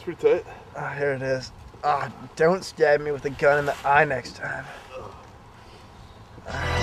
That's pretty tight. Ah, here it is. Ah, don't stab me with a gun in the eye next time.